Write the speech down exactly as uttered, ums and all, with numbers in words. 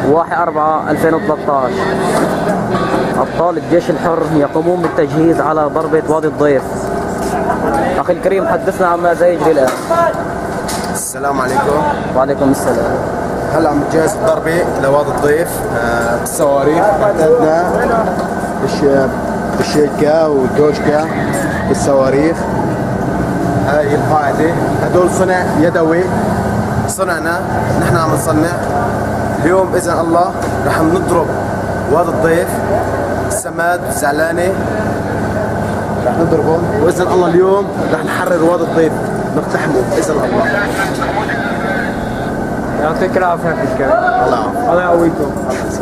واحد أربعة ألفين وثلاثة عشر. أبطال الجيش الحر يقومون بالتجهيز على ضربة وادي الضيف. أخي الكريم حدثنا عما يجري الآن. السلام عليكم. وعليكم السلام. هلا عم نجهز الضربة لوادي الضيف آه بالصواريخ. اعتدنا بالشيكا والدوشكا بالصواريخ. هاي القاعدة، هدول صنع يدوي صنعنا، نحن عم نصنع. اليوم بإذن الله رح نضرب وادي الضيف، السماد، الزعلانة رح نضربهم، وبإذن الله اليوم رح نحرر وادي الضيف نقتحمه بإذن الله. يعطيك العافية. الله يعافيك. الله يقويكم.